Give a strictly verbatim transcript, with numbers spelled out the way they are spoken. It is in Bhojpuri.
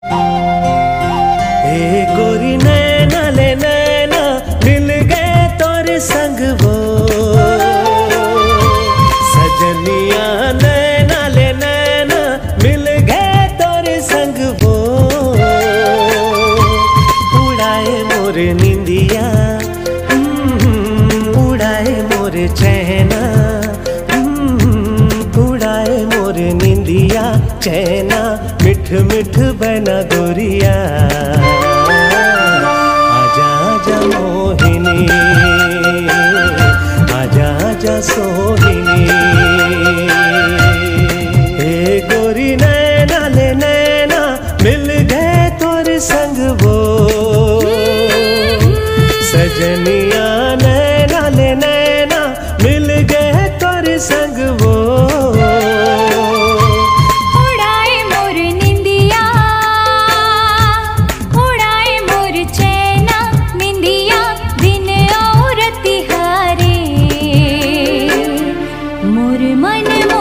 ए गोरी नैना ले नैना मिल गए तोरे संग वो सजनिया, नैना ले नैना मिल गए तोरे संग वो उड़ाए मोरे निंदिया, उड़ाए मोरे चैना, उड़ाए मोरे निंदिया चैना, मिठ मिठ बना गोरिया। आजा आजा मोहिनी, आजा आजा सोहिनी। ए गोरी नैना ले नैना मिल गए तोरे संग वो सजनिया, नैना ले नैना मिल गए तोरे संग वो मन।